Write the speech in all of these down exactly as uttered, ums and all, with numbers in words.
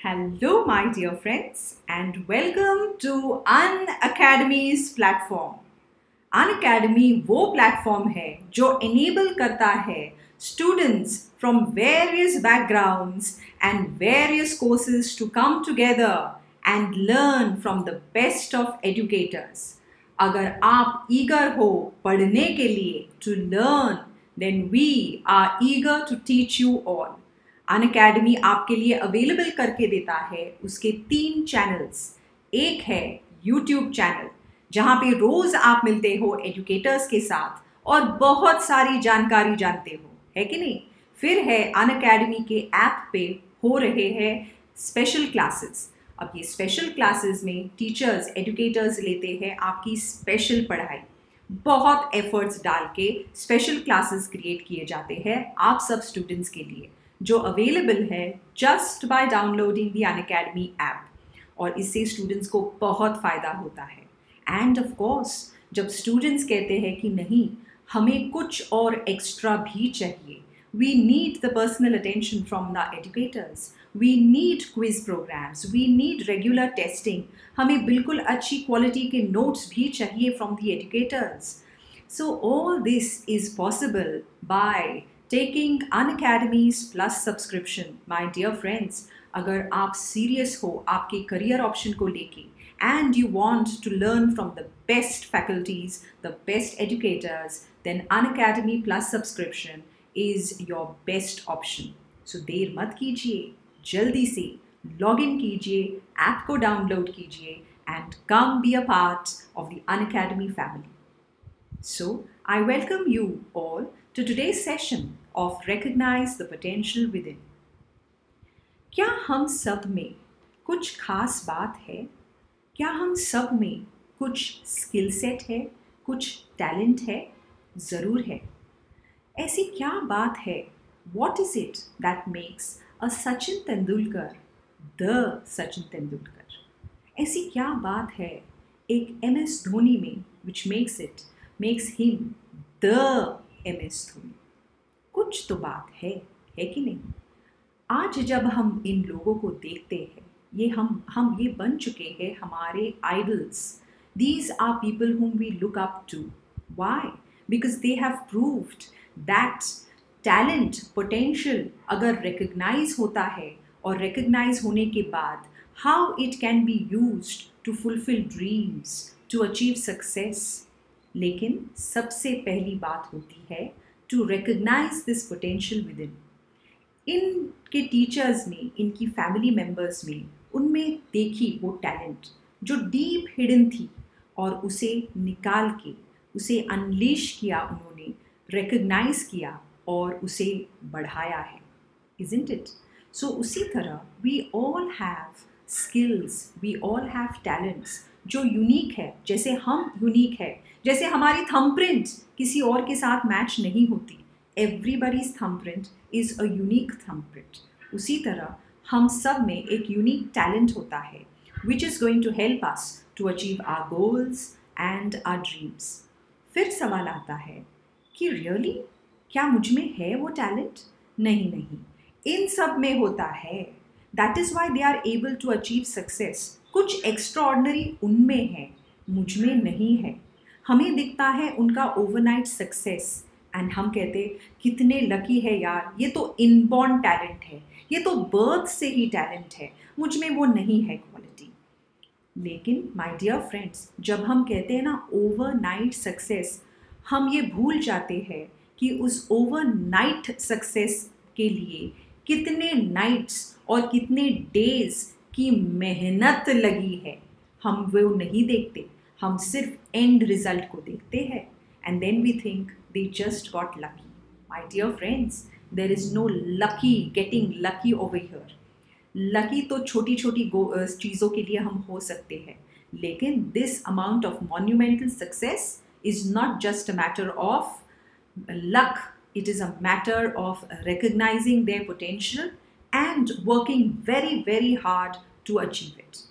Hello, my dear friends, and welcome to Unacademy's platform. Unacademy वो platform है जो enable करता है students from various backgrounds and various courses to come together and learn from the best of educators. अगर आप eager हो पढ़ने के लिए to learn, then we are eager to teach you all. Unacademy आपके लिए अवेलेबल करके देता है उसके तीन चैनल्स। एक है यूट्यूब चैनल जहाँ पे रोज आप मिलते हो एजुकेटर्स के साथ और बहुत सारी जानकारी जानते हो, है कि नहीं। फिर है अनअकैडमी के ऐप पे हो रहे हैं स्पेशल क्लासेस। अब ये स्पेशल क्लासेस में टीचर्स एजुकेटर्स लेते हैं आपकी स्पेशल पढ़ाई। बहुत एफर्ट्स डाल के स्पेशल क्लासेस क्रिएट किए जाते हैं आप सब स्टूडेंट्स के लिए, जो अवेलेबल है just by downloading the Unacademy app. और इससे स्टूडेंट्स को बहुत फ़ायदा होता है। एंड ऑफ कोर्स जब स्टूडेंट्स कहते हैं कि नहीं हमें कुछ और एक्स्ट्रा भी चाहिए, we need the personal attention from the educators, we need quiz programs, we need regular testing, हमें बिल्कुल अच्छी क्वालिटी के नोट्स भी चाहिए from the educators. So all this is possible by Taking Unacademy's Plus subscription, my dear friends. अगर आप serious हो आपके career option को लेके and you want to learn from the best faculties, the best educators, then Unacademy Plus subscription is your best option. So देर मत कीजिए, जल्दी से log in कीजिए, ऐप को download कीजिए and come be a part of the Unacademy family. So I welcome you all to today's session of Recognize the Potential Within. क्या हम सब में कुछ खास बात है? क्या हम सब में कुछ स्किल सेट है, कुछ टैलेंट है? ज़रूर है। ऐसी क्या बात है? What is it that makes a Sachin Tendulkar the Sachin Tendulkar? ऐसी क्या बात है एक एम एस धोनी में which makes it makes him the M S Dhoni? कुछ तो बात है, है कि नहीं। आज जब हम इन लोगों को देखते हैं, ये हम हम ये बन चुके हैं हमारे idols. These are people whom we look up to. Why? Because they have proved that talent, potential अगर recognize होता है और recognize होने के बाद how it can be used to fulfill dreams, to achieve success. लेकिन सबसे पहली बात होती है to recognize this potential within. इनके टीचर्स में, इनकी फैमिली मेम्बर्स में, उनमें देखी वो टैलेंट जो डीप हिडन थी और उसे निकाल के उसे अनलीश किया उन्होंने, रिकग्नाइज किया और उसे बढ़ाया है। Isn't it? So उसी तरह we all have skills, we all have talents जो यूनिक है, जैसे हम यूनिक है, जैसे हमारी थंबप्रिंट किसी और के साथ मैच नहीं होती। Everybody's thumbprint is a unique thumbprint. उसी तरह हम सब में एक यूनिक टैलेंट होता है which is going to help us to achieve our goals and our dreams. फिर सवाल आता है कि रियली क्या मुझ में है वो टैलेंट? नहीं नहीं, इन सब में होता है। That is why they are able to achieve success. कुछ एक्स्ट्राऑर्डिनरी उनमें है, मुझ में नहीं है। हमें दिखता है उनका ओवरनाइट सक्सेस एंड हम कहते कितने लकी है यार, ये तो इनबॉर्न टैलेंट है, ये तो बर्थ से ही टैलेंट है, मुझ में वो नहीं है क्वालिटी। लेकिन माय डियर फ्रेंड्स, जब हम कहते हैं ना ओवरनाइट सक्सेस, हम ये भूल जाते हैं कि उस ओवरनाइट सक्सेस के लिए कितने नाइट्स और कितने डेज की मेहनत लगी है। हम वो नहीं देखते, हम सिर्फ एंड रिजल्ट को देखते हैं and then we think they just got lucky. My dear friends, there is no lucky getting lucky over here. Lucky तो छोटी छोटी चीज़ों के लिए हम हो सकते हैं, लेकिन this amount of monumental success is not just a matter of luck, it is a matter of recognizing their potential and working very very hard to achieve it.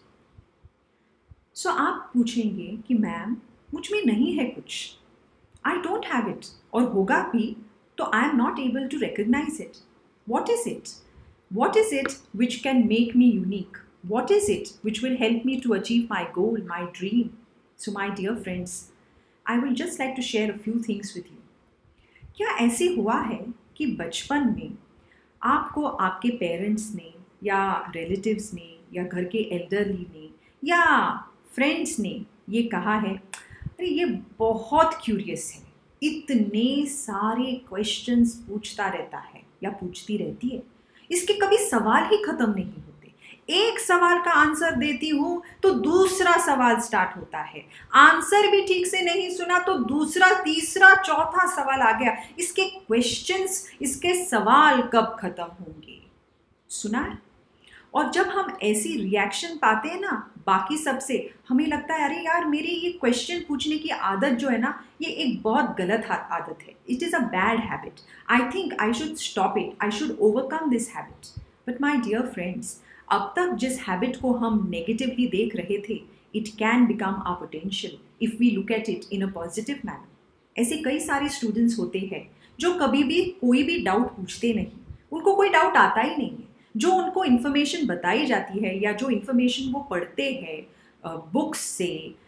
So आप पूछेंगे कि मैम मुझ में नहीं है कुछ, I don't have it, और होगा भी तो I am not able to recognize it. What is it? What is it which can make me unique? What is it which will help me to achieve my goal, my dream? So my dear friends, I will just like to share a few things with you. क्या ऐसे हुआ है कि बचपन में आपको आपके parents ने या रिलेटिव्स ने या घर के एल्डरली ने या फ्रेंड्स ने ये कहा है, अरे ये बहुत क्यूरियस है, इतने सारे क्वेश्चंस पूछता रहता है या पूछती रहती है, इसके कभी सवाल ही खत्म नहीं होते, एक सवाल का आंसर देती हूँ तो दूसरा सवाल स्टार्ट होता है, आंसर भी ठीक से नहीं सुना तो दूसरा तीसरा चौथा सवाल आ गया, इसके क्वेश्चंस, इसके सवाल कब खत्म होंगे? सुना है? और जब हम ऐसी रिएक्शन पाते हैं ना बाकी सबसे, हमें लगता है अरे यार मेरी ये क्वेश्चन पूछने की आदत जो है ना, ये एक बहुत गलत आदत है, it is a bad habit, I think I should stop it, I should overcome this habit. But my dear friends, अब तक जिस हैबिट को हम नेगेटिवली देख रहे थे, it can become our potential if we look at it in a positive manner. ऐसे कई सारे स्टूडेंट्स होते हैं जो कभी भी कोई भी डाउट पूछते नहीं, उनको कोई डाउट आता ही नहीं है, जो उनको इन्फॉर्मेशन बताई जाती है या जो इन्फॉर्मेशन वो पढ़ते हैं बुक्स से,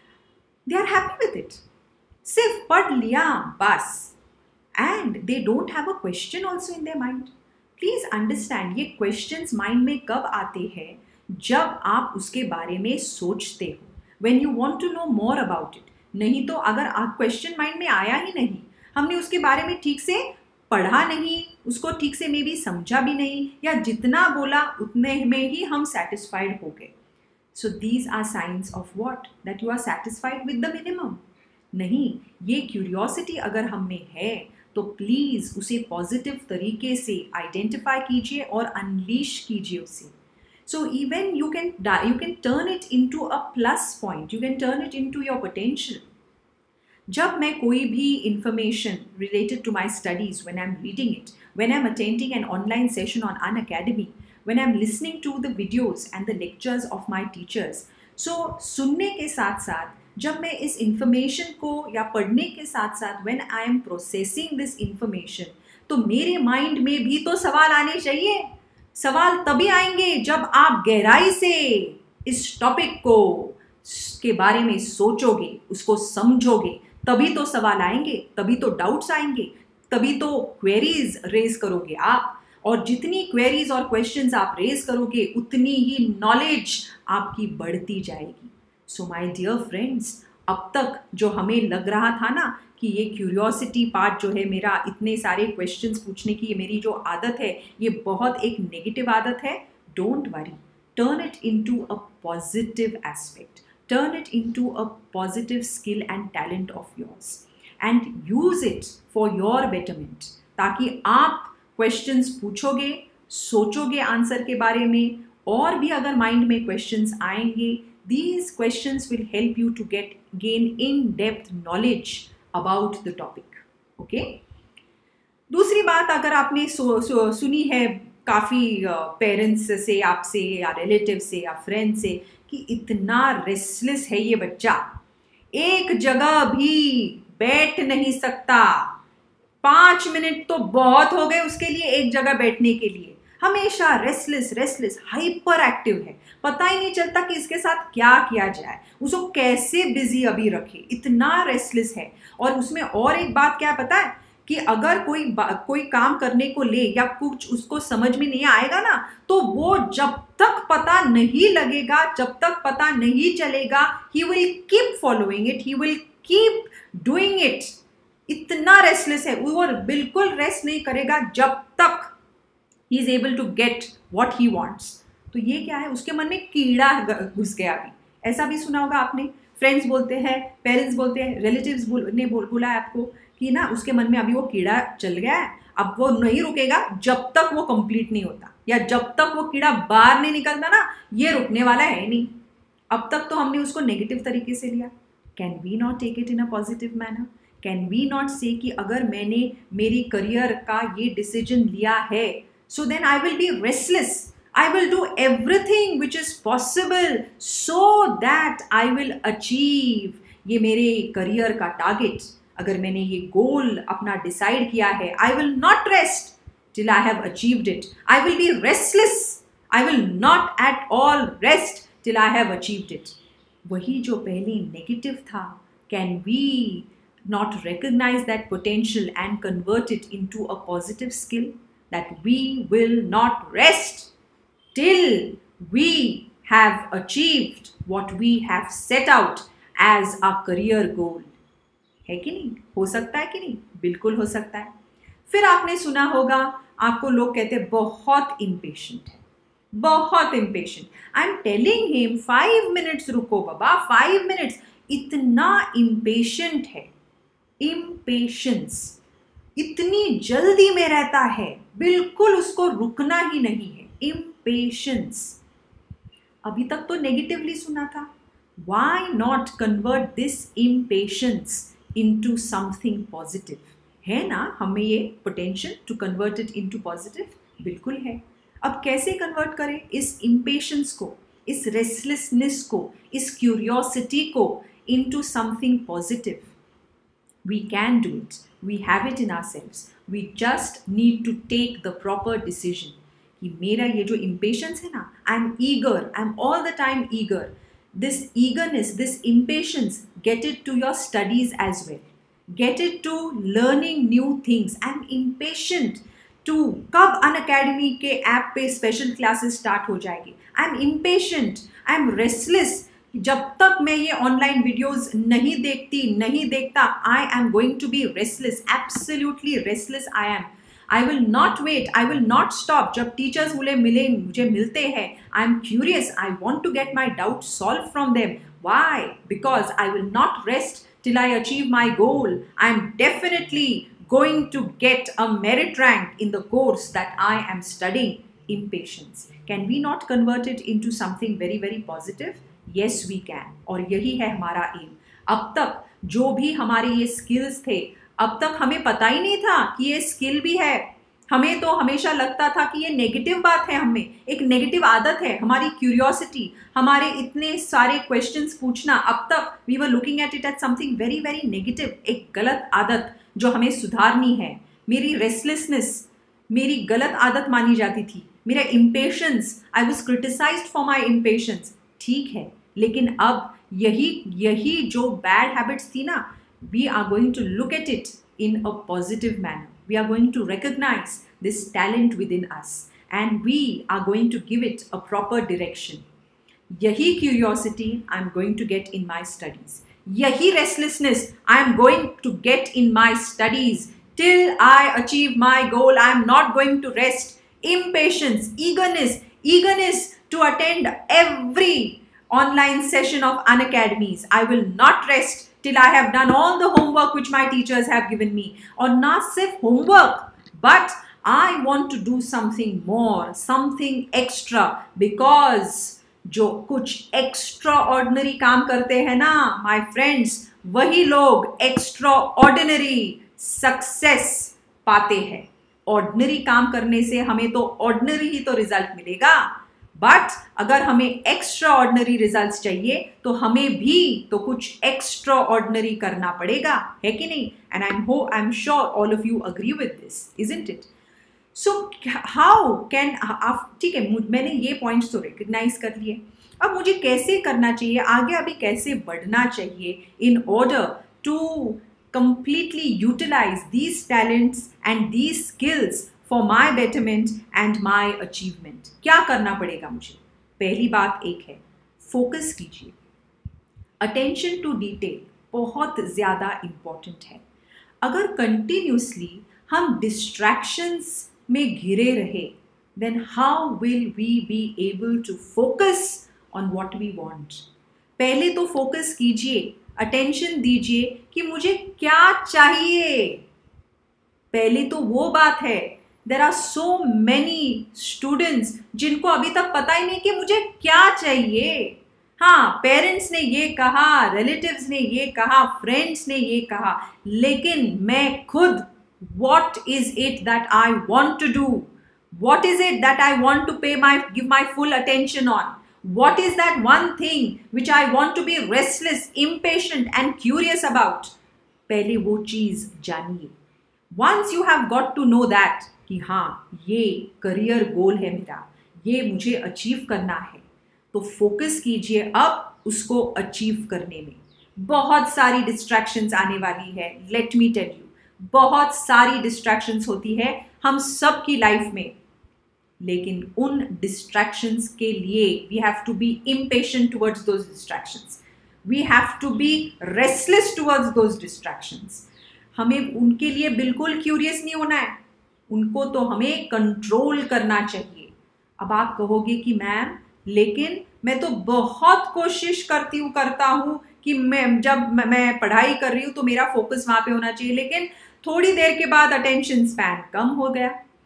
they are happy with it, सिर्फ पढ़ लिया बस, and they don't have a question also in their mind. Please understand, ये क्वेश्चंस माइंड में कब आते हैं? जब आप उसके बारे में सोचते हो, when you want to know more about it. नहीं तो अगर आप क्वेश्चन माइंड में आया ही नहीं, हमने उसके बारे में ठीक से पढ़ा नहीं, उसको ठीक से मे बी समझा भी नहीं, या जितना बोला उतने में ही हम सेटिस्फाइड हो गए। So these are science of what? That you are satisfied with the minimum. नहीं, ये क्यूरियोसिटी अगर हम में है तो प्लीज़ उसे पॉजिटिव तरीके से आइडेंटिफाई कीजिए और अनलीश कीजिए उसे। So even you can you can turn it into a plus point, you can turn it into your potential. जब मैं कोई भी information related to my studies, when I am reading it, when I am attending an online session on Unacademy, when I am listening to the videos and the lectures of my teachers, so सुनने के साथ साथ जब मैं इस information को या पढ़ने के साथ साथ when I am processing this information, तो मेरे माइंड में भी तो सवाल आने चाहिए। सवाल तभी आएंगे जब आप गहराई से इस टॉपिक को के बारे में सोचोगे, उसको समझोगे, तभी तो सवाल आएंगे, तभी तो डाउट्स आएंगे, तभी तो क्वेरीज रेज करोगे आप। और जितनी क्वेरीज और क्वेश्चंस आप रेज करोगे, उतनी ही नॉलेज आपकी बढ़ती जाएगी। सो माय डियर फ्रेंड्स, अब तक जो हमें लग रहा था ना कि ये क्यूरियोसिटी पार्ट जो है मेरा, इतने सारे क्वेश्चंस पूछने की ये मेरी जो आदत है, ये बहुत एक नेगेटिव आदत है, don't worry, turn it into a positive aspect, turn it into a positive skill and talent of yours and use it for your betterment, ताकि आप questions पूछोगे, सोचोगे आंसर के बारे में, और भी अगर माइंड में questions आएंगे, these questions will help you to get gain in-depth knowledge about the topic. Okay? दूसरी बात अगर आपने सु, सु, सुनी है काफ़ी पेरेंट्स से, आपसे या रिलेटिव से या फ्रेंड से, कि इतना रेस्टलेस है ये बच्चा, एक जगह भी बैठ नहीं सकता, पाँच मिनट तो बहुत हो गए उसके लिए एक जगह बैठने के लिए, हमेशा रेस्टलेस रेस्टलेस हाइपर एक्टिव है, पता ही नहीं चलता कि इसके साथ क्या किया जाए, उसको कैसे बिजी अभी रखे, इतना रेस्टलेस है। और उसमें और एक बात क्या पता है कि अगर कोई कोई काम करने को ले या कुछ उसको समझ में नहीं आएगा ना, तो वो जब तक पता नहीं लगेगा, जब तक पता नहीं चलेगा, he will keep following it, he will keep doing it. इतना रेस्टलेस है वो, बिल्कुल रेस्ट नहीं करेगा जब तक he is able to get what he wants. तो ये क्या है, उसके मन में कीड़ा घुस गया। अभी ऐसा भी सुना होगा आपने, फ्रेंड्स बोलते हैं, पेरेंट्स बोलते हैं, रिलेटिव्स बोल, ने बोल बोला है आपको कि ना उसके मन में अभी वो कीड़ा चल गया है, अब वो नहीं रुकेगा जब तक वो कंप्लीट नहीं होता, या जब तक वो कीड़ा बाहर नहीं निकलता ना, ये रुकने वाला है नहीं। अब तक तो हमने उसको नेगेटिव तरीके से लिया। Can we not take it in a positive manner? Can we not say कि अगर मैंने मेरी करियर का ये डिसीजन लिया है, so then I will be restless, I will do everything which is possible so that I will achieve ये मेरे करियर का टारगेट। अगर मैंने ये गोल अपना डिसाइड किया है, I will not rest till I have achieved it. I will be restless. I will not at all rest till I have achieved it. वही जो पहले negative था, can we not recognize that potential and convert it into a positive skill? That we will not rest till we have achieved what we have set out as our career goal. है कि नहीं? हो सकता है कि नहीं? बिल्कुल हो सकता है. फिर आपने सुना होगा, आपको लोग कहते हैं बहुत इम्पेशेंट है, बहुत impatient. I am telling him five minutes रुको बाबा, फाइव मिनट्स. इतना इम्पेशेंट है. इम्पेशेंस, इतनी जल्दी में रहता है, बिल्कुल उसको रुकना ही नहीं है. इम्पेशेंस. अभी तक तो नेगेटिवली सुना था. Why not convert this impatience into something positive? है ना हमें ये potential to convert it into positive? बिल्कुल है. अब कैसे convert करें इस impatience को, इस restlessness को, इस curiosity को into something positive? We can do it. We have it in ourselves. We just need to take the proper decision. कि मेरा ये जो impatience है ना, I'm eager, I'm all the time eager. This eagerness, this impatience, get it to your studies as well. Get it to learning new things. I'm impatient to कब Unacademy के app पे special classes start हो जाएगी. I'm impatient. I'm restless. जब तक मैं ये online videos नहीं देखती, नहीं देखता, I am going to be restless. Absolutely restless I am. I will not wait. I will not stop. जब teachers मुझे मिले, मुझे मिलते हैं, I am curious. I want to get my doubts solved from them. Why? Because I will not rest till I achieve my goal. I am definitely going to get a merit rank in the course that I am studying. Impatience. Can we not convert it into something very, very positive? Yes, we can. और यही है हमारा aim. अब तक जो भी हमारे ये skills थे, अब तक हमें पता ही नहीं था कि ये स्किल भी है. हमें तो हमेशा लगता था कि ये नेगेटिव बात है, हमें एक नेगेटिव आदत है, हमारी क्यूरियोसिटी, हमारे इतने सारे क्वेश्चंस पूछना. अब तक we were looking at it at something very very negative, एक गलत आदत जो हमें सुधारनी है. मेरी रेस्टलेसनेस मेरी गलत आदत मानी जाती थी. मेरा impatience, I was criticised for my impatience. ठीक है, लेकिन अब यही यही जो बैड हैबिट्स थी ना, we are going to look at it in a positive manner. We are going to recognize this talent within us and we are going to give it a proper direction. Yahi curiosity I am going to get in my studies. Yahi restlessness I am going to get in my studies. Till I achieve my goal, I am not going to rest. Impatience, eagerness, eagerness to attend every online session of Unacademy. I will not rest till I have done all the homework which my teachers have given me. और ना सिर्फ homework, but I want to do something more, something extra, because जो कुछ extraordinary काम करते हैं ना, my friends, वही लोग extraordinary success पाते हैं. Ordinary काम करने से हमें तो ordinary ही तो result मिलेगा. बट अगर हमें एक्स्ट्रा ऑर्डिनरी रिजल्ट्स चाहिए तो हमें भी तो कुछ एक्स्ट्रा ऑर्डिनरी करना पड़ेगा, है कि नहीं? एंड आई एम हो I am sure all of you agree with this, isn't it? So how can आप, ठीक है, मैंने ये पॉइंट्स तो रिकग्नाइज कर लिए. अब मुझे कैसे करना चाहिए, आगे अभी कैसे बढ़ना चाहिए in order to completely utilise these talents and these skills for my betterment and my achievement. क्या करना पड़ेगा मुझे? पहली बात एक है, फोकस कीजिए. अटेंशन टू डिटेल बहुत ज़्यादा इम्पॉर्टेंट है. अगर कंटिन्यूसली हम डिस्ट्रैक्शंस में घिरे रहे, then how will we be able to focus on what we want? पहले तो फोकस कीजिए, अटेंशन दीजिए कि मुझे क्या चाहिए. पहले तो वो बात है. There are so many students जिनको अभी तक पता ही नहीं कि मुझे क्या चाहिए. हाँ, पेरेंट्स ने ये कहा, रिलेटिव्स ने ये कहा, फ्रेंड्स ने ये कहा, लेकिन मैं खुद what is it that I want to do? What is it that I want to pay my give my full attention on? What is that one thing which I want to be restless, impatient and curious about? पहले वो चीज जानिए. Once you have got to know that, कि हाँ ये career goal है मेरा, ये मुझे अचीव करना है, तो फोकस कीजिए अब उसको अचीव करने में। बहुत सारी डिस्ट्रैक्शंस आने वाली है, लेट मी टेल यू, बहुत सारी डिस्ट्रैक्शंस होती है हम सब की लाइफ में, लेकिन उन डिस्ट्रैक्शंस के लिए we have to be impatient towards those distractions, we have to be restless towards those distractions. हमें उनके लिए बिल्कुल क्यूरियस नहीं होना है, उनको तो हमें कंट्रोल करना चाहिए। अब आप कहोगे कि मैम लेकिन मैं तो बहुत कोशिश करती हूँ करता हूँ कि मैं जब मैं पढ़ाई कर रही हूँ तो मेरा फोकस वहाँ पे होना चाहिए, लेकिन थोड़ी देर के बाद अटेंशन स्पैन कम हो गया।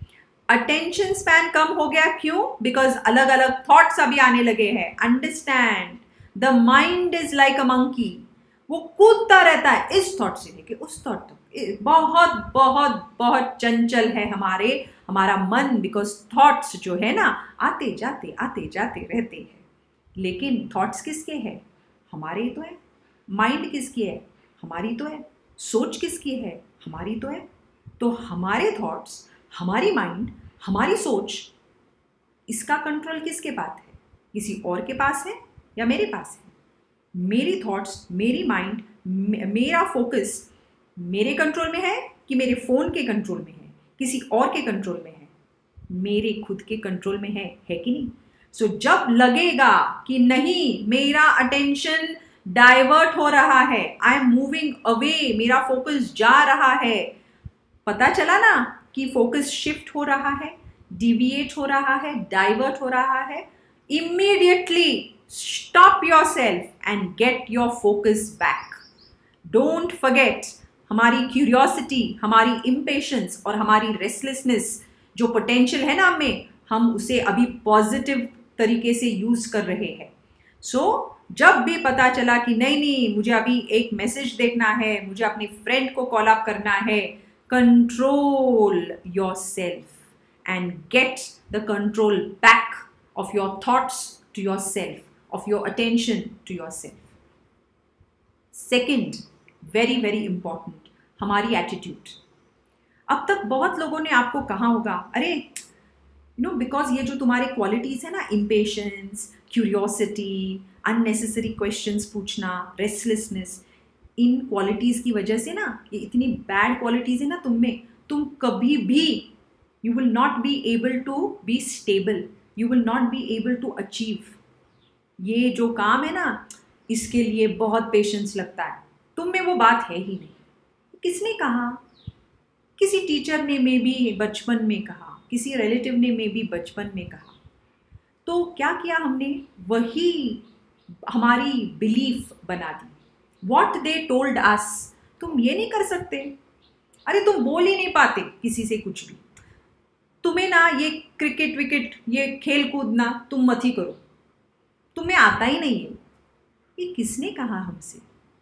अटेंशन स्पैन कम हो गया क्यों? बिकॉज अलग अलग थॉट्स अभी आने लगे हैं। Understand, the mind is like a monkey, वो कूदता रहता है इस थॉट से लेके उस थॉट तक। बहुत बहुत बहुत चंचल है हमारे हमारा मन, बिकॉज थॉट्स जो है ना आते जाते आते जाते रहते हैं। लेकिन थॉट्स किसके हैं? हमारे ही तो है। माइंड किसकी है? हमारी तो है। सोच किसकी है? हमारी तो है। तो हमारे थॉट्स, हमारी माइंड, हमारी सोच, इसका कंट्रोल किसके पास है? किसी और के पास है या मेरे पास है? मेरी थॉट्स, मेरी माइंड, मेरा फोकस मेरे कंट्रोल में है कि मेरे फोन के कंट्रोल में है, किसी और के कंट्रोल में है? मेरे खुद के कंट्रोल में है, है कि नहीं? सो so, जब लगेगा कि नहीं मेरा अटेंशन डाइवर्ट हो रहा है, आई एम मूविंग अवे, मेरा फोकस जा रहा है, पता चला ना कि फोकस शिफ्ट हो रहा है, डिविएट हो रहा है, डाइवर्ट हो रहा है, immediately stop yourself and get your focus back. Don't forget, हमारी क्यूरियोसिटी, हमारी इम्पेशेंस और हमारी रेस्टलेसनेस जो पोटेंशियल है ना हमें, हम उसे अभी पॉजिटिव तरीके से यूज कर रहे हैं। सो so, जब भी पता चला कि नहीं नहीं मुझे अभी एक मैसेज देखना है, मुझे अपने फ्रेंड को कॉल अप करना है, control yourself and get the control back of your thoughts to yourself, of your attention to yourself. Second, very very important, हमारी एटीट्यूड। अब तक बहुत लोगों ने आपको कहा होगा, अरे यू नो बिकॉज ये जो तुम्हारे क्वालिटीज़ है ना, इम्पेशेंस, क्यूरियोसिटी, अननेसेसरी क्वेश्चंस पूछना, रेस्टलेसनेस, इन क्वालिटीज़ की वजह से ना, ये इतनी बैड क्वालिटीज़ है ना तुम में, तुम कभी भी you will not be able to be stable, you will not be able to achieve. ये जो काम है ना, इसके लिए बहुत पेशेंस लगता है, तुम में वो बात है ही नहीं। किसने कहा? किसी टीचर ने मे बी बचपन में कहा, किसी रिलेटिव ने मे बी बचपन में कहा। तो क्या किया हमने? वही हमारी बिलीफ बना दी। वॉट दे टोल्ड अस, तुम ये नहीं कर सकते, अरे तुम बोल ही नहीं पाते किसी से कुछ भी, तुम्हें ना ये क्रिकेट विकेट, ये खेल कूदना तुम मत ही करो, तुम्हें आता ही नहीं है। ये किसने कहा हमसे?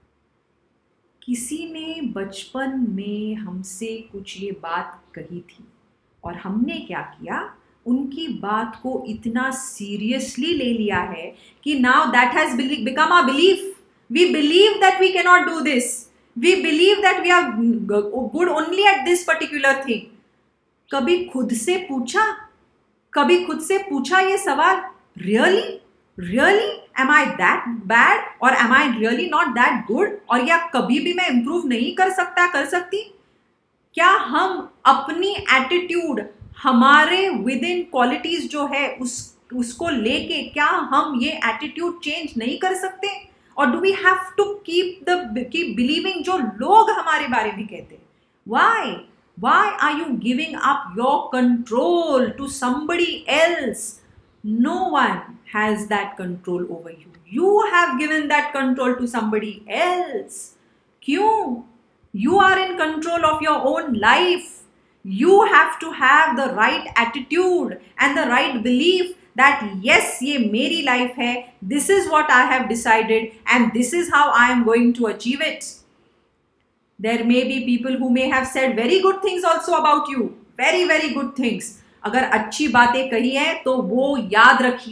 किसी ने बचपन में हमसे कुछ ये बात कही थी और हमने क्या किया, उनकी बात को इतना सीरियसली ले लिया है कि now that has become our belief. We believe that we can not do this, we believe that we are good only at this particular thing. कभी खुद से पूछा, कभी खुद से पूछा ये सवाल, really really am I that bad or am I really not that good? और या कभी भी मैं improve नहीं कर सकता, कर सकती? क्या हम अपनी एटीट्यूड, हमारे विद इन क्वालिटीज जो है उस उसको लेके क्या हम ये एटीट्यूड चेंज नहीं कर सकते? और do we have to keep the keep believing जो लोग हमारे बारे में कहते हैं? Why why are you giving up your control to somebody else? No one has that control over you. You have given that control to somebody else. क्यों? You are in control of your own life. You have to have the right attitude and the right belief that yes, ये मेरी life है, this is what I have decided and this is how I am going to achieve it. There may be people who may have said very good things also about you, very very good things. अगर अच्छी बातें कही हैं तो वो याद रखिए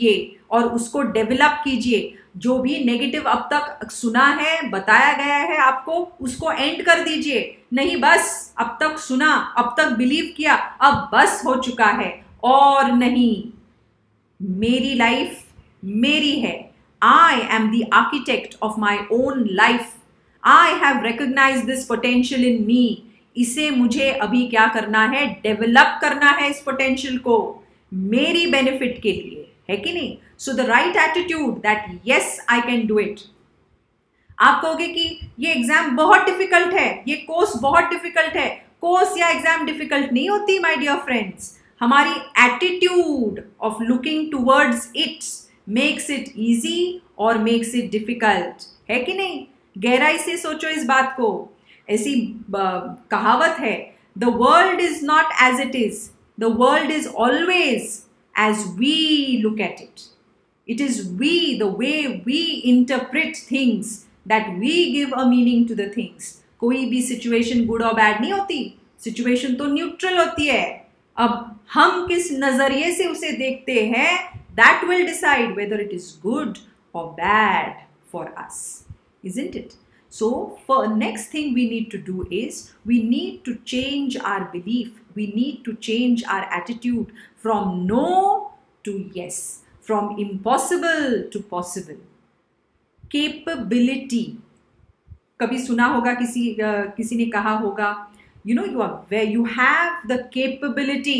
और उसको डेवलप कीजिए। जो भी नेगेटिव अब तक सुना है, बताया गया है आपको, उसको एंड कर दीजिए। नहीं बस अब तक सुना, अब तक बिलीव किया, अब बस हो चुका है, और नहीं। मेरी लाइफ मेरी है। I am the architect of my own life. I have recognised this potential in me. इसे मुझे अभी क्या करना है? डेवलप करना है इस पोटेंशियल को मेरी बेनिफिट के लिए, है कि नहीं? So the right attitude that yes I can do it. आप कहोगे कि ये एग्जाम बहुत डिफिकल्ट है, ये कोर्स बहुत डिफिकल्ट है। कोर्स या एग्जाम डिफिकल्ट नहीं होती माय डियर फ्रेंड्स। हमारी attitude of looking towards it makes it easy और मेक्स इट डिफिकल्ट, है कि नहीं? गहराई से सोचो इस बात को। ऐसी कहावत है, the world is not as it is, the world is always as we look at it. It is we, the way we interpret things, that we give a meaning to the things. कोई भी situation good or bad नहीं होती, situation तो neutral होती है। अब हम किस नजरिए से उसे देखते हैं, that will decide whether it is good or bad for us, isn't it? So for next thing we need to do is we need to change our belief. We need to change our attitude from no to yes, from impossible to possible. Capability. कभी सुना होगा, किसी uh, किसी ने कहा होगा, you know, you are where you have the capability.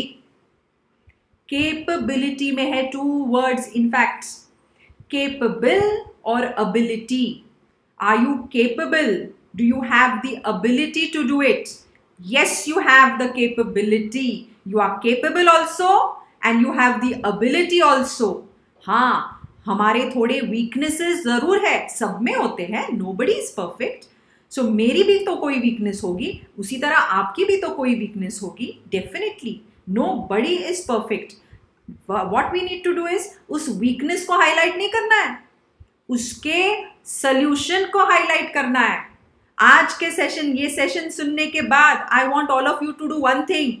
Capability में है two words in fact, capable or ability. Are you capable? Do you have the ability to do it? Yes, you have the capability. You are capable also and you have the ability also. हाँ, हमारे थोड़े weaknesses जरूर है, सब में होते हैं, nobody is perfect. So मेरी भी तो कोई weakness होगी, उसी तरह आपकी भी तो कोई weakness होगी, definitely. Nobody is perfect. What we need to do is उस weakness को highlight नहीं करना है, उसके सॉल्यूशन को हाईलाइट करना है। आज के सेशन, ये सेशन सुनने के बाद I want all of you to do one thing.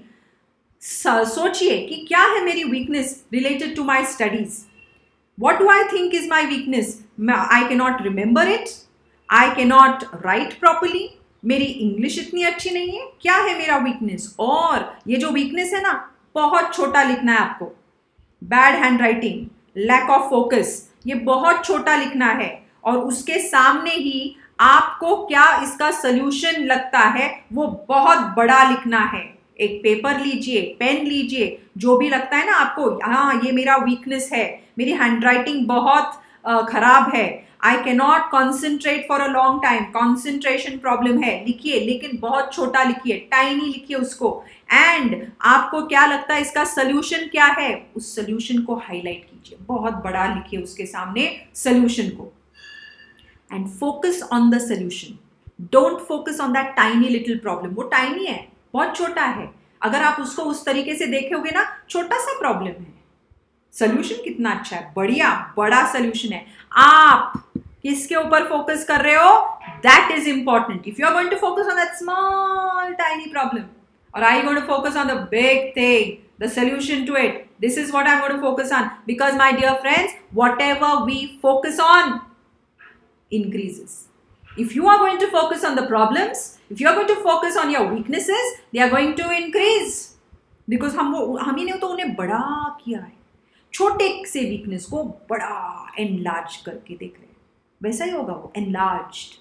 सोचिए कि क्या है मेरी weakness related to my studies. What do I think is my weakness? I can not remember it, I can not write properly, मेरी English इतनी अच्छी नहीं है। क्या है मेरा वीकनेस? और ये जो वीकनेस है ना, बहुत छोटा लिखना है आपको। Bad handwriting, lack of focus, ये बहुत छोटा लिखना है, और उसके सामने ही आपको क्या इसका सल्यूशन लगता है वो बहुत बड़ा लिखना है। एक पेपर लीजिए, पेन लीजिए, जो भी लगता है ना आपको, हाँ ये मेरा वीकनेस है, मेरी हैंडराइटिंग बहुत खराब है, I can not concentrate for a long time, concentration problem है, लिखिए, लेकिन बहुत छोटा लिखिए, टाइनी लिखिए उसको। एंड आपको क्या लगता है इसका सल्यूशन क्या है, उस सल्यूशन को हाईलाइट कीजिए, बहुत बड़ा लिखिए उसके सामने सल्यूशन को, and focus on the solution. Don't focus on that tiny little problem. वो टाइनी है, बहुत छोटा है, अगर आप उसको उस तरीके से देखोगे ना, छोटा सा प्रॉब्लम है, सल्यूशन कितना अच्छा है, बढ़िया बड़ा सल्यूशन है। आप किसके ऊपर फोकस कर रहे हो, that is important. If you are going to focus on that small tiny problem, or are you going to focus on the big thing, the solution to it? This is what I'm going to focus on, because my dear friends, whatever we focus on increases. If you are going to focus on the problems, if you are going to focus on your weaknesses, they are going to increase, because हम वो हम ही ने तो उन्हें बड़ा किया है, छोटे से वीकनेस को बड़ा एनलार्ज करके देख रहे हैं, वैसा ही होगा वो एनलार्ज्ड।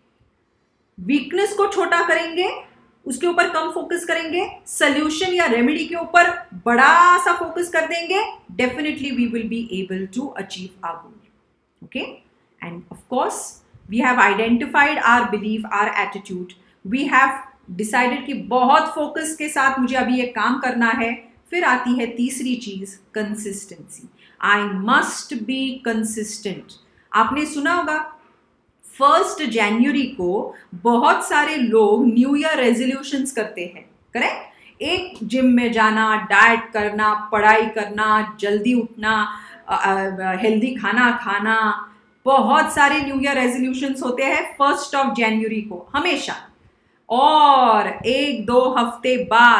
वीकनेस को छोटा करेंगे, उसके ऊपर कम फोकस करेंगे, सॉल्यूशन या रेमेडी के ऊपर बड़ा सा फोकस कर देंगे, definitely we will be able to achieve our goal. Okay, and of course we have identified our belief, our attitude, we have decided कि बहुत फोकस के साथ मुझे अभी ये काम करना है। फिर आती है तीसरी चीज, consistency. I must be consistent. आपने सुना होगा फर्स्ट जनवरी को बहुत सारे लोग न्यू ईयर रेजोल्यूशंस करते हैं, करेक्ट? एक जिम में जाना, डाइट करना, पढ़ाई करना, जल्दी उठना, हेल्दी खाना खाना, बहुत सारे न्यू ईयर रेजोल्यूशंस होते हैं फर्स्ट ऑफ जनवरी को हमेशा। और एक दो हफ्ते बाद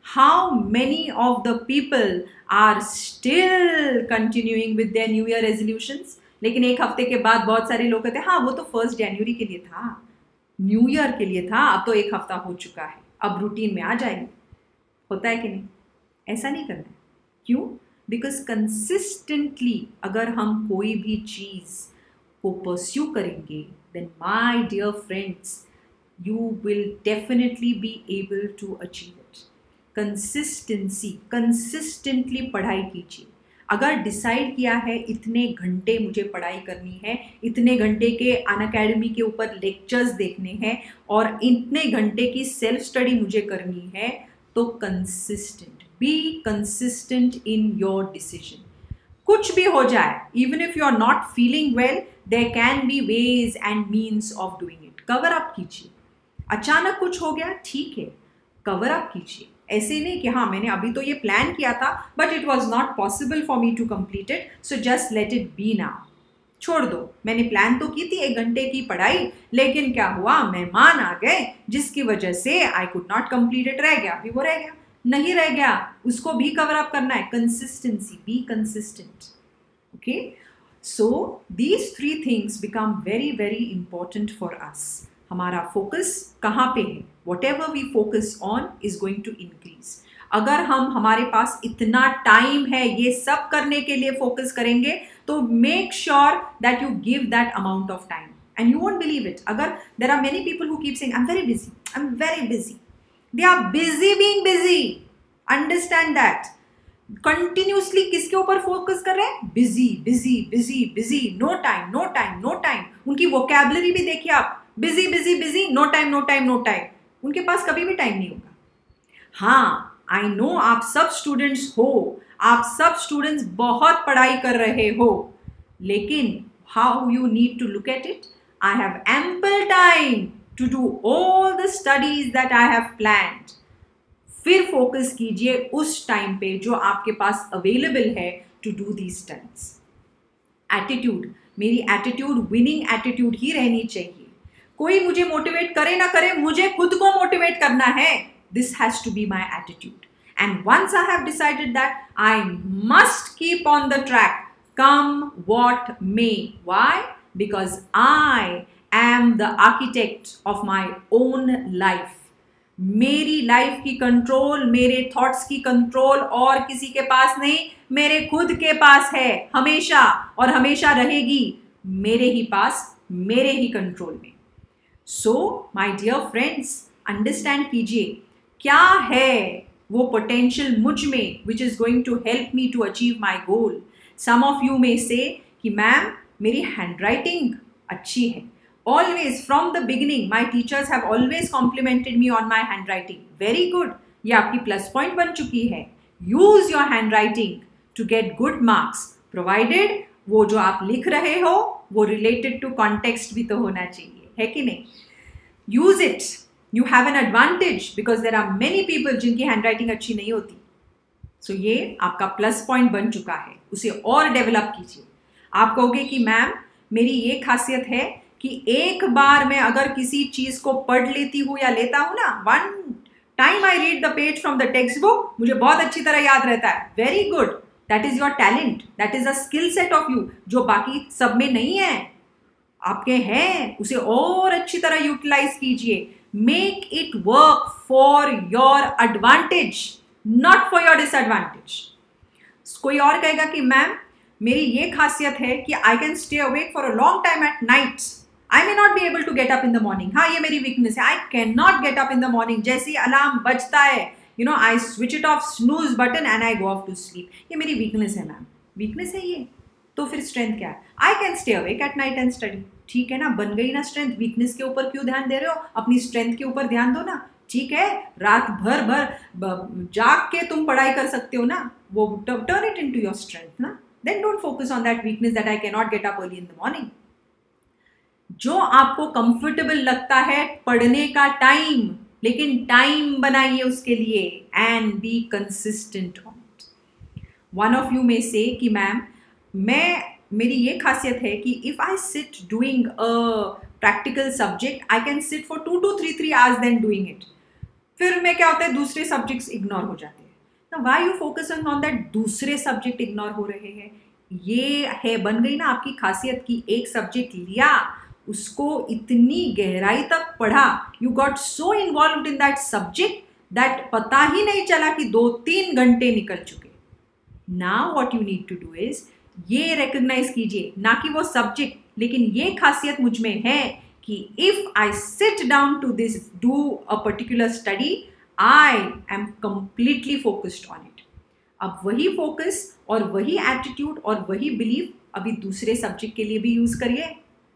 How many of the people are still continuing with their new year resolutions? लेकिन एक हफ्ते के बाद बहुत सारे लोग कहते हैं हाँ वो तो फर्स्ट जनवरी के लिए था, न्यू ईयर के लिए था, अब तो एक हफ्ता हो चुका है, अब रूटीन में आ जाएगी। होता है कि नहीं? ऐसा नहीं करना है। क्यों? बिकॉज कंसिस्टेंटली अगर हम कोई भी चीज़ को परस्यू करेंगे, then my dear friends, you will definitely be able to achieve it. Consistency, consistently पढ़ाई कीजिए। अगर डिसाइड किया है इतने घंटे मुझे पढ़ाई करनी है, इतने घंटे के अनअकैडमी के ऊपर लेक्चर्स देखने हैं और इतने घंटे की सेल्फ स्टडी मुझे करनी है, तो consistent, be consistent in your decision. कुछ भी हो जाए, even if you are not feeling well, there can be ways and means of doing it. Cover up कीजिए। अचानक कुछ हो गया, ठीक है, कवर अप कीजिए। ऐसे नहीं कि हाँ मैंने अभी तो ये प्लान किया था but it was not possible for me to complete it, so just let it be now. छोड़ दो, मैंने प्लान तो की थी एक घंटे की पढ़ाई, लेकिन क्या हुआ, मेहमान आ गए जिसकी वजह से I could not complete it, रह गया, अभी वो रह गया, नहीं रह गया, उसको भी कवर अप करना है। Consistency, be consistent. Okay, so these three things become very very important for us. हमारा फोकस कहाँ पे है? Whatever we focus on is going to increase. अगर हम हमारे पास इतना टाइम है ये सब करने के लिए फोकस करेंगे, तो make sure that you give that amount of time and you won't believe it. अगर there are many people who keep saying I am very busy, I am very busy, they are busy being busy. Understand that. Continuously किसके ऊपर focus कर रहे हैं? Busy busy busy busy, no time no time no time. उनकी vocabulary भी देखिए आप, busy busy busy, no time no time no time. उनके पास कभी भी टाइम नहीं होगा। हाँ, आई नो आप सब स्टूडेंट्स हो, आप सब स्टूडेंट्स बहुत पढ़ाई कर रहे हो, लेकिन how you need to look at it, I have ample time to do all the studies that I have planned. फिर फोकस कीजिए उस टाइम पे जो आपके पास अवेलेबल है to do the studies. Attitude, मेरी एटीट्यूड विनिंग एटीट्यूड ही रहनी चाहिए। कोई मुझे मोटिवेट करे ना करे, मुझे खुद को मोटिवेट करना है। This has to be my attitude. And once I have decided that, I must keep on the track, come what may. Why? Because I am the architect of my own life. मेरी life की control, मेरे thoughts की control और किसी के पास नहीं, मेरे खुद के पास है हमेशा, और हमेशा रहेगी मेरे ही पास, मेरे ही कंट्रोल में। So my dear friends, understand कीजिए क्या है वो पोटेंशियल मुझ में which is going to help me to achieve my goal. Some of you में से कि मैम मेरी हैंड राइटिंग अच्छी है। Always from the beginning, my teachers have always complimented me on my handwriting. Very good. ये आपकी plus point बन चुकी है. Use your handwriting to get good marks, provided वो जो आप लिख रहे हो वो related to context भी तो होना चाहिए, है कि नहीं? Use it. You have an advantage because there are many people जिनकी handwriting अच्छी नहीं होती. So ये आपका plus point बन चुका है. उसे और develop कीजिए. आप कहोगे कि मैम मेरी ये खासियत है कि एक बार मैं अगर किसी चीज को पढ़ लेती हूँ या लेता हूँ ना, one time I read the page from the textbook, मुझे बहुत अच्छी तरह याद रहता है। Very good, that is your talent, that is a skill set of you जो बाकी सब में नहीं है, आपके हैं। उसे और अच्छी तरह यूटिलाइज कीजिए। Make it work for your advantage, not for your disadvantage. कोई और कहेगा कि मैम मेरी ये खासियत है कि I can stay awake for a long time at night, I may not be able to get up in the morning. हाँ, ये मेरी वीकनेस है, I can not get up in the morning. जैसे ही अलार्म बजता है, you know, I switch it off snooze button and I go off to sleep. ये मेरी वीकनेस है मैम। वीकनेस है ये, तो फिर स्ट्रेंथ क्या है? I can stay awake at night and study. ठीक है ना, बन गई ना स्ट्रेंथ। वीकनेस के ऊपर क्यों ध्यान दे रहे हो? अपनी स्ट्रेंथ के ऊपर ध्यान दो ना। ठीक है, रात भर भर जाग के तुम पढ़ाई कर सकते हो ना, वो turn it into your strength ना। Then don't focus on that weakness that I cannot get up early in the morning. जो आपको कंफर्टेबल लगता है पढ़ने का टाइम, लेकिन टाइम बनाइए उसके लिए and be consistent on it. One of you में से कि मैम मैं मेरी ये खासियत है कि if I sit doing a practical subject, I can sit for two two three three hours then doing it. फिर में क्या होता है, दूसरे सब्जेक्ट्स इग्नोर हो जाते हैं। ना why you focusing on that दूसरे सब्जेक्ट इग्नोर हो रहे हैं, ये है बन गई ना आपकी खासियत की एक सब्जेक्ट लिया, उसको इतनी गहराई तक पढ़ा, you got so involved in that subject that पता ही नहीं चला कि दो तीन घंटे निकल चुके। Now what you need to do is, ये रिकॉग्नाइज कीजिए ना कि वो सब्जेक्ट, लेकिन ये खासियत मुझ में है कि if I sit down to this do a particular study, I am completely focused on it. अब वही फोकस और वही एटीट्यूड और वही बिलीफ अभी दूसरे सब्जेक्ट के लिए भी यूज करिए।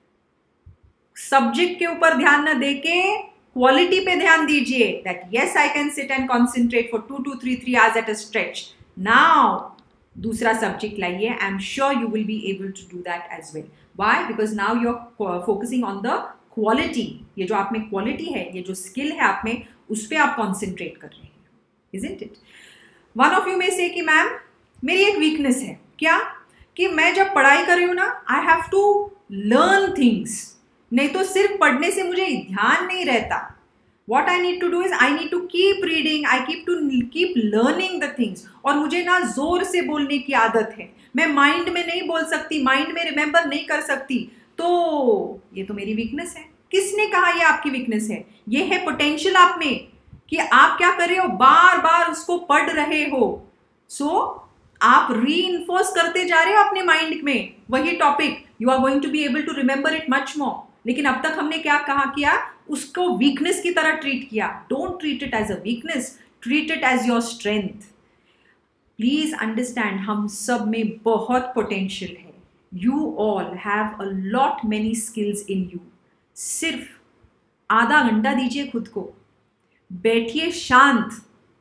सब्जेक्ट के ऊपर ध्यान न देके क्वालिटी पे ध्यान दीजिए, that yes I can sit and concentrate for two two three three hours at a stretch. Now दूसरा सब्जेक्ट लाइए, I am sure you will be able to do that as well. Why? Because now you are focusing on the quality. ये जो आप में quality है, ये जो skill है आप में, उस पर आप कॉन्सेंट्रेट कर रहे हैं, isn't it? One of you में से कि मैम मेरी एक वीकनेस है, क्या? कि मैं जब पढ़ाई कर रही हूँ ना, I have to learn things, नहीं तो सिर्फ पढ़ने से मुझे ध्यान नहीं रहता। What I need to do is I need to keep reading, I keep to keep learning the things। और मुझे ना जोर से बोलने की आदत है, मैं माइंड में नहीं बोल सकती, माइंड में रिमेंबर नहीं कर सकती, तो ये तो मेरी वीकनेस है। किसने कहा ये आपकी वीकनेस है? ये है पोटेंशियल आप में कि आप क्या कर रहे हो, बार बार उसको पढ़ रहे हो। सो so, आप री-इन्फोर्स करते जा रहे हो अपने माइंड में वही topic, you are going to be able to remember it much more. लेकिन अब तक हमने क्या कहा किया, उसको वीकनेस की तरह ट्रीट किया। Don't treat it as a weakness, treat it as your strength. Please understand, हम सब में बहुत पोटेंशियल है। You all have a lot many skills in you. सिर्फ आधा घंटा दीजिए खुद को, बैठिए शांत,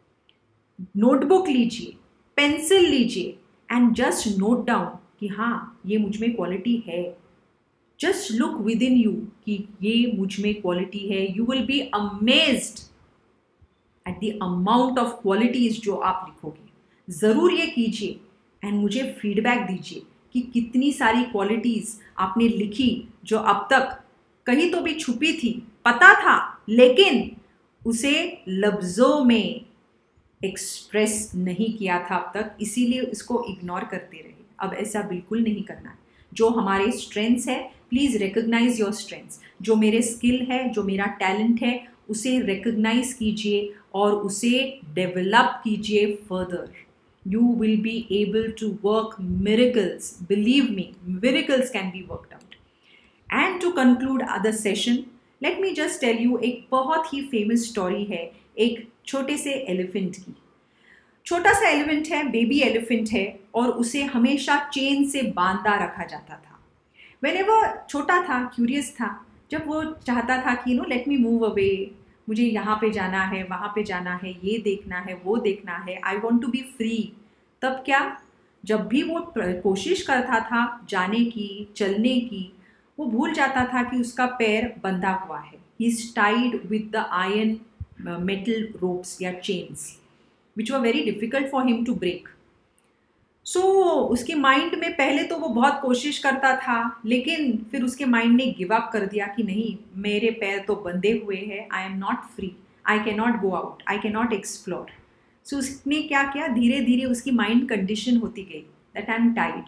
नोटबुक लीजिए, पेंसिल लीजिए एंड जस्ट नोट डाउन कि हाँ ये मुझ में क्वालिटी है। Just look within you कि ये मुझ में क्वालिटी है। You will be amazed at the amount of qualities जो आप लिखोगे। ज़रूर ये कीजिए एंड मुझे फीडबैक दीजिए कि कितनी सारी क्वालिटीज आपने लिखी जो अब तक कहीं तो भी छुपी थी, पता था लेकिन उसे लफ्ज़ों में एक्सप्रेस नहीं किया था अब तक, इसीलिए इसको इग्नोर करते रहे। अब ऐसा बिल्कुल नहीं करना है। जो हमारे स्ट्रेंथ्स है, प्लीज़ रिकग्नाइज योर स्ट्रेंथ्स। जो मेरे स्किल है, जो मेरा टैलेंट है, उसे रिकग्नाइज कीजिए और उसे डेवलप कीजिए further. You will be able to work miracles, believe me, miracles can be worked out. And to conclude other session, let me just tell you, एक बहुत ही फेमस स्टोरी है एक छोटे से एलिफेंट की। छोटा सा एलिफेंट है, बेबी एलिफेंट है, और उसे हमेशा चेन से बांधा रखा जाता था। व्हेनेवर छोटा था, क्यूरियस था, जब वो चाहता था कि no let me move away, मुझे यहाँ पे जाना है, वहाँ पे जाना है, ये देखना है, वो देखना है, I want to be free, तब क्या, जब भी वो कोशिश करता था जाने की, चलने की, वो भूल जाता था कि उसका पैर बंधा हुआ है। He is tied with the iron metal ropes या chains which were very difficult for him to break. So उसके माइंड में पहले तो वो बहुत कोशिश करता था, लेकिन फिर उसके माइंड ने गिव अप कर दिया कि नहीं, मेरे पैर तो बंधे हुए हैं, I am not free, I can not go out, I can not explore. So उसने क्या किया, धीरे धीरे उसकी माइंड कंडीशन होती गई that I am tied,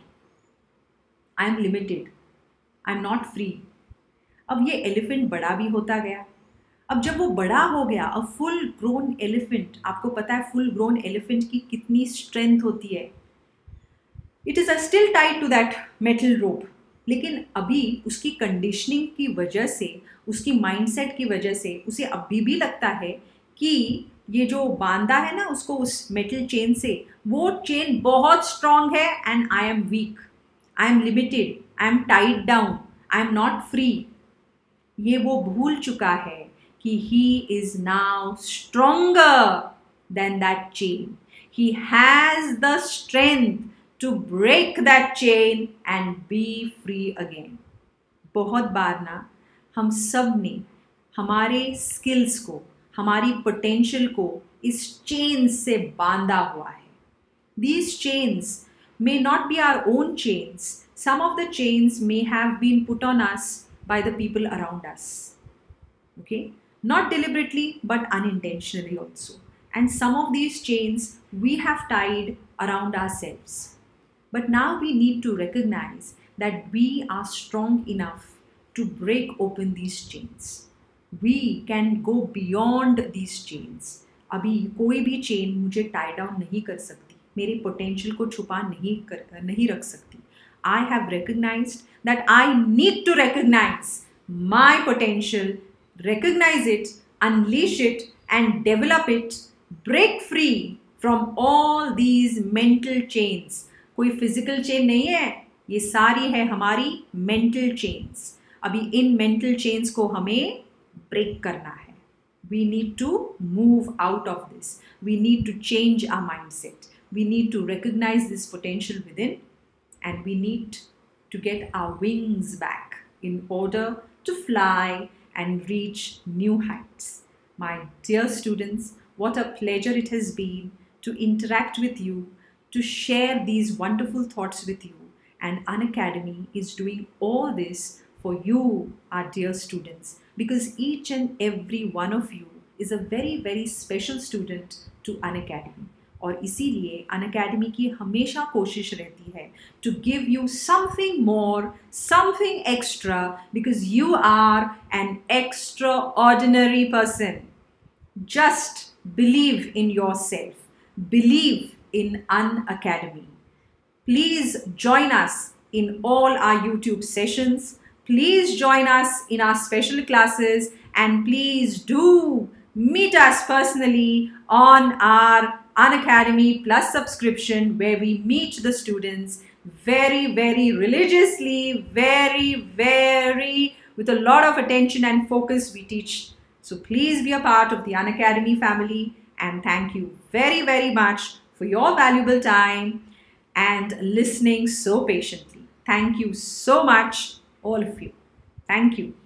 I am limited, I am not free. अब ये एलिफेंट बड़ा भी होता गया। अब जब वो बड़ा हो गया, अ फुल ग्रोन एलिफेंट, आपको पता है फुल ग्रोन एलिफेंट की कितनी स्ट्रेंथ होती है। It is still tied to that metal rope, लेकिन अभी उसकी कंडीशनिंग की वजह से, उसकी माइंडसेट की वजह से उसे अभी भी लगता है कि ये जो बांधा है ना उसको उस मेटल चेन से, वो चेन बहुत स्ट्रांग है and I am weak, I am limited, I am tied down, I am not free. ये वो भूल चुका है कि he is now stronger than that chain. He has the strength to break that chain and be free again. बहुत बार ना हम सब ने हमारे स्किल्स को, हमारी पोटेंशियल को इस चेन से बांधा हुआ है। These chains may not be our own chains. Some of the chains may have been put on us by the people around us. Okay? not deliberately but unintentionally also. And some of these chains we have tied around ourselves. But now we need to recognize that we are strong enough to break open these chains. We can go beyond these chains. अभी कोई भी chain मुझे tie down नहीं कर सकती, मेरे potential को छुपा नहीं कर नहीं रख सकती. I have recognized that I need to recognize my potential, recognize it, unleash it and develop it, break free from all these mental chains. कोई physical chain नहीं है, ये सारी है हमारी mental chains. अभी इन mental chains को हमें break करना है. We need to move out of this. We need to change our mindset. We need to recognize this potential within, and we need to get our wings back in order to fly and reach new heights. My dear students, what a pleasure it has been to interact with you, to share these wonderful thoughts with you. And Unacademy is doing all this for you, our dear students, because each and every one of you is a very very special student to Unacademy. और इसीलिए Unacademy की हमेशा कोशिश रहती है to give you something more, something extra, because you are an extraordinary person. Just believe in yourself. Believe in Unacademy. Please join us in all our YouTube sessions. Please join us in our special classes, and please do meet us personally on our Unacademy Plus subscription, where we meet the students very very religiously, very very with a lot of attention and focus we teach. So please be a part of the Unacademy family, and thank you very very much for your valuable time and listening so patiently. Thank you so much, all of you. Thank you.